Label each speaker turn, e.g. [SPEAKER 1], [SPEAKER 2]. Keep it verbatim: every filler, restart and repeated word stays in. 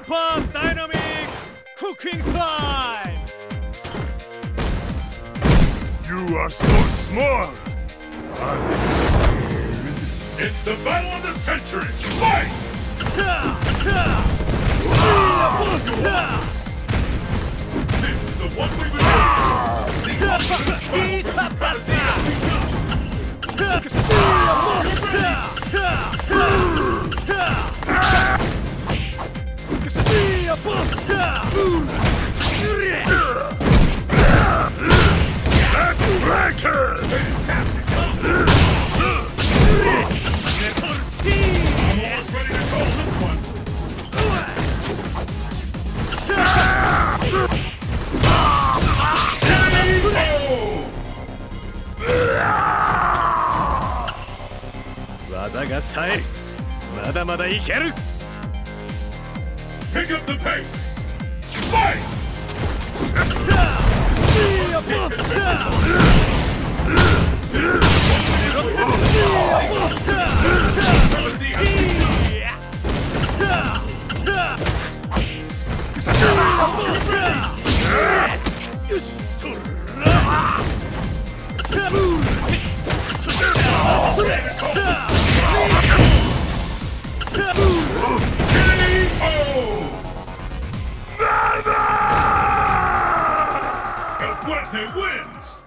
[SPEAKER 1] Super dynamic cooking time!
[SPEAKER 2] You are so small! I'm scared.
[SPEAKER 3] It's the battle of the century! Fight! This is the one we've been
[SPEAKER 1] 技が冴える。まだまだいける。
[SPEAKER 3] Pick up the pace! Fight! Fuerte wins!